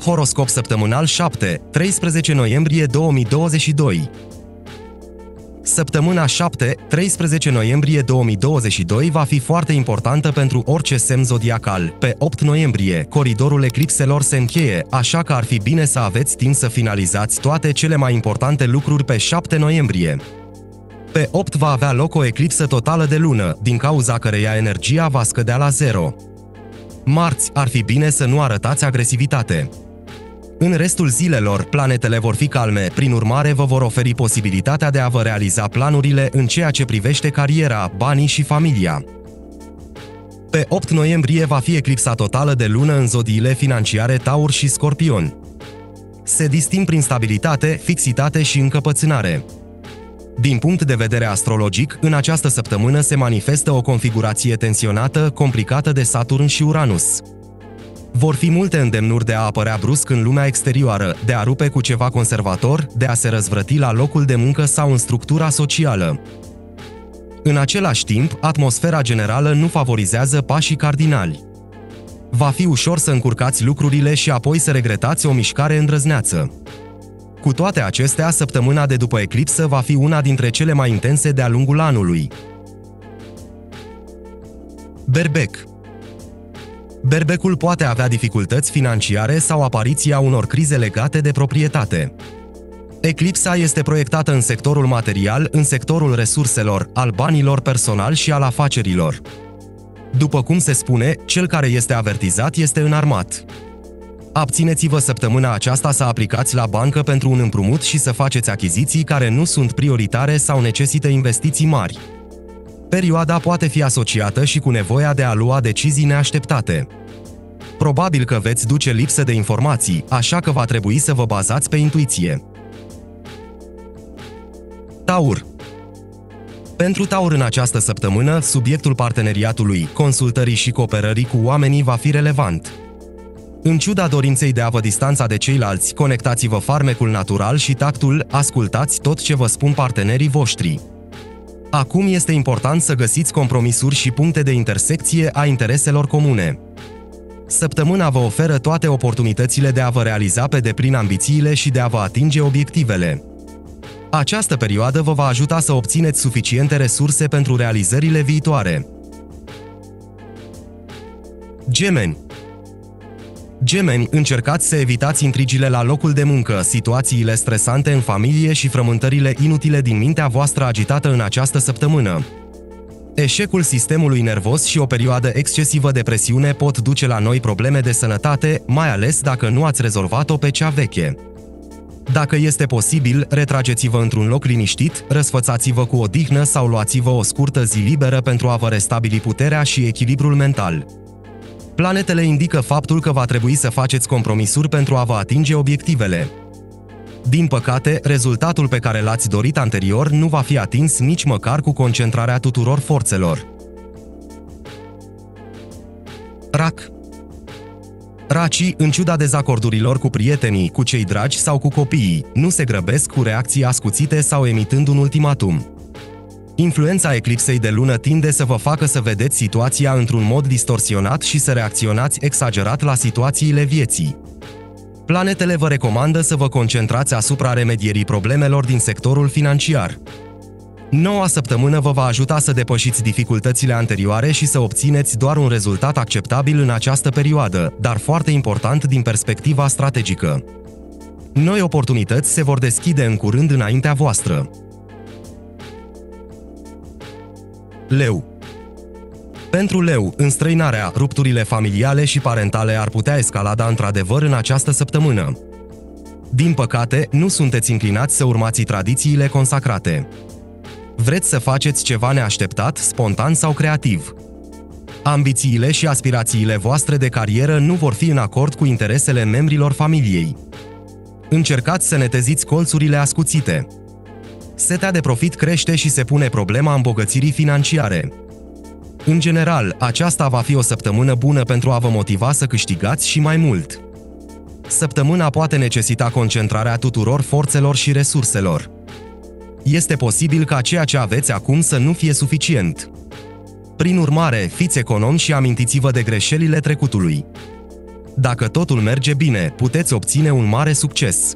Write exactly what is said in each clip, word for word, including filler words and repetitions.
Horoscop săptămânal șapte treisprezece noiembrie două mii douăzeci și doi. Săptămâna șapte treisprezece noiembrie două mii douăzeci și doi va fi foarte importantă pentru orice semn zodiacal. Pe opt noiembrie, coridorul eclipselor se încheie, așa că ar fi bine să aveți timp să finalizați toate cele mai importante lucruri pe șapte noiembrie. Pe opt va avea loc o eclipsă totală de lună, din cauza căreia energia va scădea la zero. Marți, ar fi bine să nu arătați agresivitate. În restul zilelor, planetele vor fi calme, prin urmare vă vor oferi posibilitatea de a vă realiza planurile în ceea ce privește cariera, banii și familia. Pe opt noiembrie va fi eclipsa totală de lună în zodiile financiare Taur și Scorpion. Se disting prin stabilitate, fixitate și încăpățânare. Din punct de vedere astrologic, în această săptămână se manifestă o configurație tensionată, complicată de Saturn și Uranus. Vor fi multe îndemnuri de a apărea brusc în lumea exterioară, de a rupe cu ceva conservator, de a se răzvrăti la locul de muncă sau în structura socială. În același timp, atmosfera generală nu favorizează pașii cardinali. Va fi ușor să încurcați lucrurile și apoi să regretați o mișcare îndrăzneață. Cu toate acestea, săptămâna de după eclipsă va fi una dintre cele mai intense de-a lungul anului. Berbec. Berbecul poate avea dificultăți financiare sau apariția unor crize legate de proprietate. Eclipsa este proiectată în sectorul material, în sectorul resurselor, al banilor personal și al afacerilor. După cum se spune, cel care este avertizat este înarmat. Abțineți-vă săptămâna aceasta să aplicați la bancă pentru un împrumut și să faceți achiziții care nu sunt prioritare sau necesită investiții mari. Perioada poate fi asociată și cu nevoia de a lua decizii neașteptate. Probabil că veți duce lipsă de informații, așa că va trebui să vă bazați pe intuiție. Taur. Pentru Taur în această săptămână, subiectul parteneriatului, consultării și cooperării cu oamenii va fi relevant. În ciuda dorinței de a vă distanța de ceilalți, conectați-vă farmecul natural și tactul, ascultați tot ce vă spun partenerii voștri. Acum este important să găsiți compromisuri și puncte de intersecție a intereselor comune. Săptămâna vă oferă toate oportunitățile de a vă realiza pe deplin ambițiile și de a vă atinge obiectivele. Această perioadă vă va ajuta să obțineți suficiente resurse pentru realizările viitoare. Gemeni. Gemeni, încercați să evitați intrigile la locul de muncă, situațiile stresante în familie și frământările inutile din mintea voastră agitată în această săptămână. Eșecul sistemului nervos și o perioadă excesivă de presiune pot duce la noi probleme de sănătate, mai ales dacă nu ați rezolvat-o pe cea veche. Dacă este posibil, retrageți-vă într-un loc liniștit, răsfățați-vă cu odihnă sau luați-vă o scurtă zi liberă pentru a vă restabili puterea și echilibrul mental. Planetele indică faptul că va trebui să faceți compromisuri pentru a vă atinge obiectivele. Din păcate, rezultatul pe care l-ați dorit anterior nu va fi atins nici măcar cu concentrarea tuturor forțelor. Rac. Racii, în ciuda dezacordurilor cu prietenii, cu cei dragi sau cu copiii, nu se grăbesc cu reacții ascuțite sau emitând un ultimatum. Influența eclipsei de lună tinde să vă facă să vedeți situația într-un mod distorsionat și să reacționați exagerat la situațiile vieții. Planetele vă recomandă să vă concentrați asupra remedierii problemelor din sectorul financiar. Noua săptămână vă va ajuta să depășiți dificultățile anterioare și să obțineți doar un rezultat acceptabil în această perioadă, dar foarte important din perspectiva strategică. Noi oportunități se vor deschide în curând înaintea voastră. Leu. Pentru Leu, înstrăinarea, rupturile familiale și parentale ar putea escalada într-adevăr în această săptămână. Din păcate, nu sunteți inclinați să urmați tradițiile consacrate. Vreți să faceți ceva neașteptat, spontan sau creativ. Ambițiile și aspirațiile voastre de carieră nu vor fi în acord cu interesele membrilor familiei. Încercați să neteziți colțurile ascuțite. Setea de profit crește și se pune problema îmbogățirii financiare. În general, aceasta va fi o săptămână bună pentru a vă motiva să câștigați și mai mult. Săptămâna poate necesita concentrarea tuturor forțelor și resurselor. Este posibil ca ceea ce aveți acum să nu fie suficient. Prin urmare, fiți economi și amintiți-vă de greșelile trecutului. Dacă totul merge bine, puteți obține un mare succes.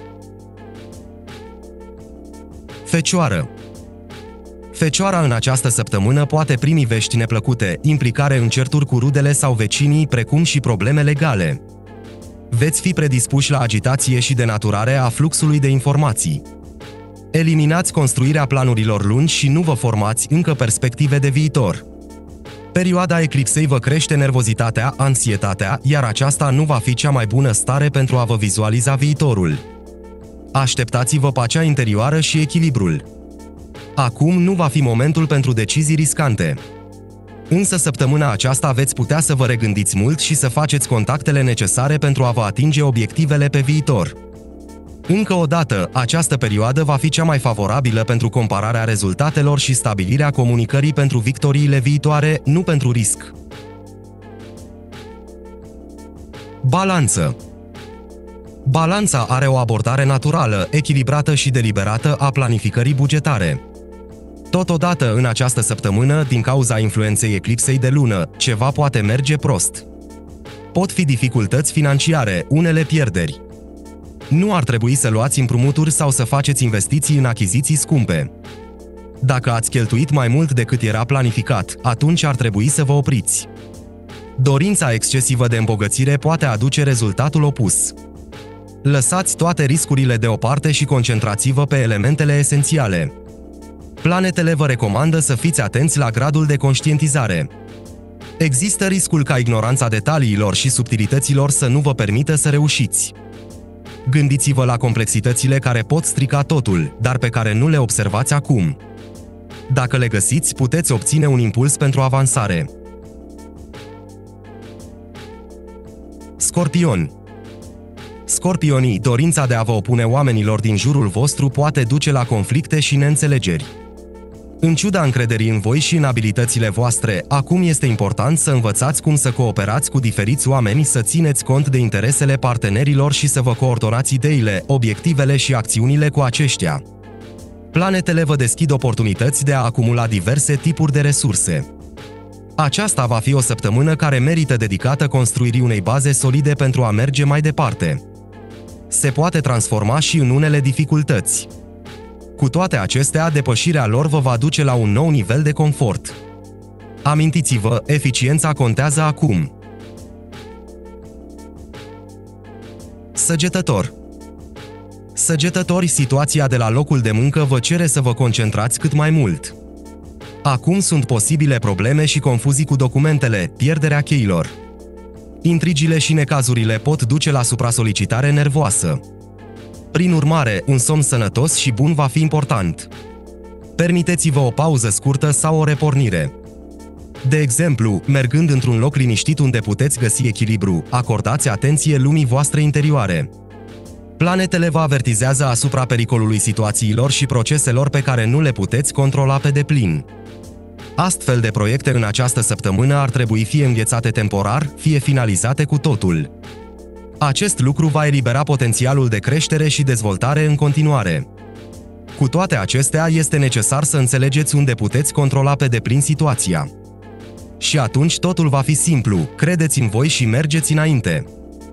Fecioară. Fecioara în această săptămână poate primi vești neplăcute, implicare în certuri cu rudele sau vecinii, precum și probleme legale. Veți fi predispuși la agitație și denaturare a fluxului de informații. Eliminați construirea planurilor lungi și nu vă formați încă perspective de viitor. Perioada eclipsei vă crește nervozitatea, anxietatea, iar aceasta nu va fi cea mai bună stare pentru a vă vizualiza viitorul. Așteptați-vă pacea interioară și echilibrul. Acum nu va fi momentul pentru decizii riscante. Însă săptămâna aceasta veți putea să vă regândiți mult și să faceți contactele necesare pentru a vă atinge obiectivele pe viitor. Încă o dată, această perioadă va fi cea mai favorabilă pentru compararea rezultatelor și stabilirea comunicării pentru victoriile viitoare, nu pentru risc. Balanță. Balanța are o abordare naturală, echilibrată și deliberată a planificării bugetare. Totodată, în această săptămână, din cauza influenței eclipsei de lună, ceva poate merge prost. Pot fi dificultăți financiare, unele pierderi. Nu ar trebui să luați împrumuturi sau să faceți investiții în achiziții scumpe. Dacă ați cheltuit mai mult decât era planificat, atunci ar trebui să vă opriți. Dorința excesivă de îmbogățire poate aduce rezultatul opus. Lăsați toate riscurile deoparte și concentrați-vă pe elementele esențiale. Planetele vă recomandă să fiți atenți la gradul de conștientizare. Există riscul ca ignoranța detaliilor și subtilităților să nu vă permită să reușiți. Gândiți-vă la complexitățile care pot strica totul, dar pe care nu le observați acum. Dacă le găsiți, puteți obține un impuls pentru avansare. Scorpion. Scorpionii, dorința de a vă opune oamenilor din jurul vostru poate duce la conflicte și neînțelegeri. În ciuda încrederii în voi și în abilitățile voastre, acum este important să învățați cum să cooperați cu diferiți oameni, să țineți cont de interesele partenerilor și să vă coordonați ideile, obiectivele și acțiunile cu aceștia. Planetele vă deschid oportunități de a acumula diverse tipuri de resurse. Aceasta va fi o săptămână care merită dedicată construirii unei baze solide pentru a merge mai departe. Se poate transforma și în unele dificultăți. Cu toate acestea, depășirea lor vă va duce la un nou nivel de confort. Amintiți-vă, eficiența contează acum. Săgetător. Săgetători, situația de la locul de muncă vă cere să vă concentrați cât mai mult. Acum sunt posibile probleme și confuzii cu documentele, pierderea cheilor. Intrigile și necazurile pot duce la supra-solicitare nervoasă. Prin urmare, un somn sănătos și bun va fi important. Permiteți-vă o pauză scurtă sau o repornire. De exemplu, mergând într-un loc liniștit unde puteți găsi echilibru, acordați atenție lumii voastre interioare. Planetele vă avertizează asupra pericolului situațiilor și proceselor pe care nu le puteți controla pe deplin. Astfel de proiecte în această săptămână ar trebui fie înghețate temporar, fie finalizate cu totul. Acest lucru va elibera potențialul de creștere și dezvoltare în continuare. Cu toate acestea, este necesar să înțelegeți unde puteți controla pe deplin situația. Și atunci totul va fi simplu, credeți în voi și mergeți înainte.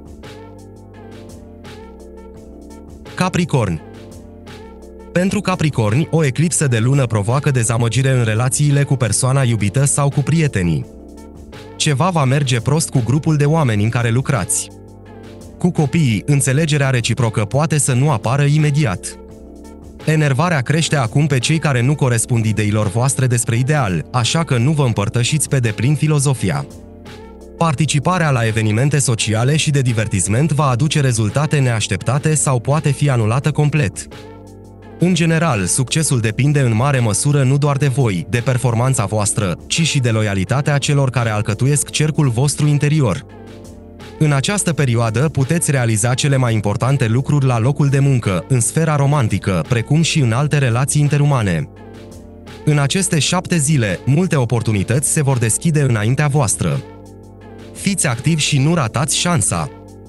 Capricorn. Pentru Capricorni, o eclipsă de lună provoacă dezamăgire în relațiile cu persoana iubită sau cu prietenii. Ceva va merge prost cu grupul de oameni în care lucrați. Cu copiii, înțelegerea reciprocă poate să nu apară imediat. Enervarea crește acum pe cei care nu corespund ideilor voastre despre ideal, așa că nu vă împărtășiți pe deplin filozofia. Participarea la evenimente sociale și de divertisment va aduce rezultate neașteptate sau poate fi anulată complet. În general, succesul depinde în mare măsură nu doar de voi, de performanța voastră, ci și de loialitatea celor care alcătuiesc cercul vostru interior. În această perioadă puteți realiza cele mai importante lucruri la locul de muncă, în sfera romantică, precum și în alte relații interumane. În aceste șapte zile, multe oportunități se vor deschide înaintea voastră. Fiți activi și nu ratați șansa.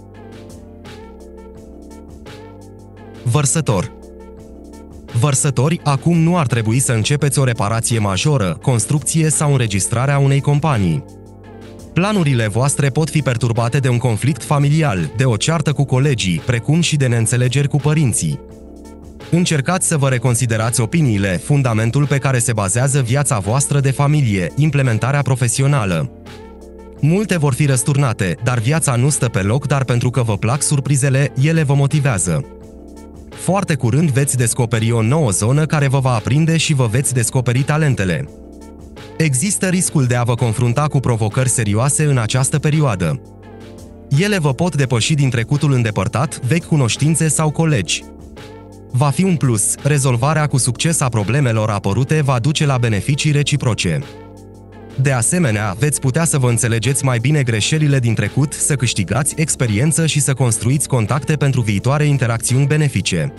Vărsător. Vărsători, acum nu ar trebui să începeți o reparație majoră, construcție sau înregistrarea unei companii. Planurile voastre pot fi perturbate de un conflict familial, de o ceartă cu colegii, precum și de neînțelegeri cu părinții. Încercați să vă reconsiderați opiniile, fundamentul pe care se bazează viața voastră de familie, implementarea profesională. Multe vor fi răsturnate, dar viața nu stă pe loc, dar pentru că vă plac surprizele, ele vă motivează. Foarte curând veți descoperi o nouă zonă care vă va aprinde și vă veți descoperi talentele. Există riscul de a vă confrunta cu provocări serioase în această perioadă. Ele vă pot depăși din trecutul îndepărtat, vechi cunoștințe sau colegi. Va fi un plus, rezolvarea cu succes a problemelor apărute va duce la beneficii reciproce. De asemenea, veți putea să vă înțelegeți mai bine greșelile din trecut, să câștigați experiență și să construiți contacte pentru viitoare interacțiuni benefice.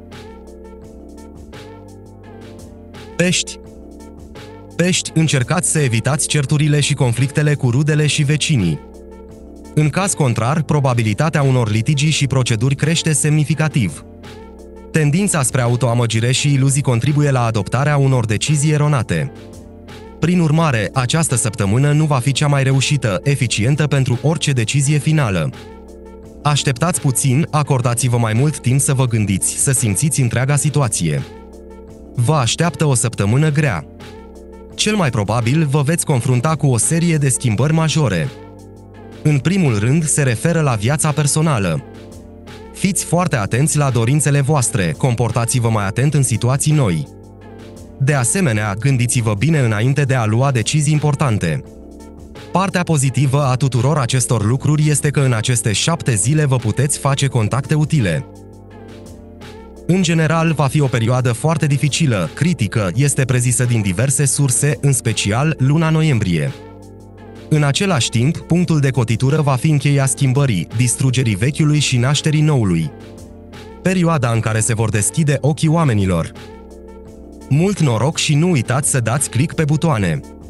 Pești. Pești, încercați să evitați certurile și conflictele cu rudele și vecinii. În caz contrar, probabilitatea unor litigii și proceduri crește semnificativ. Tendința spre autoamăgire și iluzii contribuie la adoptarea unor decizii eronate. Prin urmare, această săptămână nu va fi cea mai reușită, eficientă pentru orice decizie finală. Așteptați puțin, acordați-vă mai mult timp să vă gândiți, să simțiți întreaga situație. Vă așteaptă o săptămână grea. Cel mai probabil vă veți confrunta cu o serie de schimbări majore. În primul rând, se referă la viața personală. Fiți foarte atenți la dorințele voastre, comportați-vă mai atent în situații noi. De asemenea, gândiți-vă bine înainte de a lua decizii importante. Partea pozitivă a tuturor acestor lucruri este că în aceste șapte zile vă puteți face contacte utile. În general, va fi o perioadă foarte dificilă, critică, este prezisă din diverse surse, în special luna noiembrie. În același timp, punctul de cotitură va fi încheia schimbării, distrugerii vechiului și nașterii noului. Perioada în care se vor deschide ochii oamenilor. Mult noroc și nu uitați să dați click pe butoane!